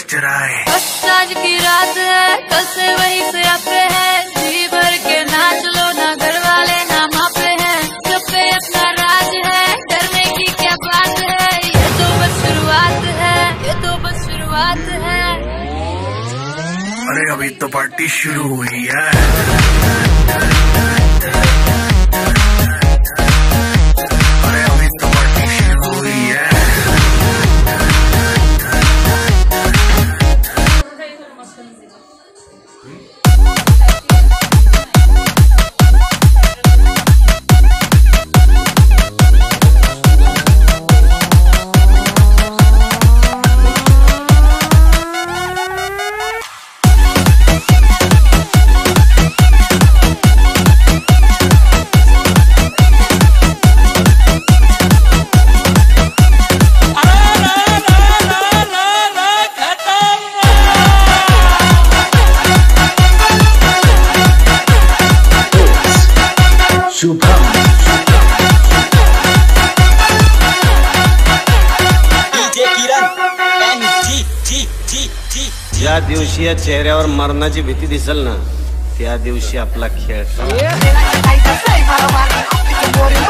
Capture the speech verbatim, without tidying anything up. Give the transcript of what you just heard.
चराए। बस आज की रात है, कल से वही से आपे है, जी भर के नाच लो, ना घर वाले ना मापे हैं, सब पे अपना राज है, डरने की क्या बात है, ये तो बस शुरुआत है, ये तो बस शुरुआत है। अरे अभी तो पार्टी शुरू हुई है। ज्या दिवशी या चेहऱ्यावर मरणाची भीती दिसेल ना, त्या दिवशी आपला खेळ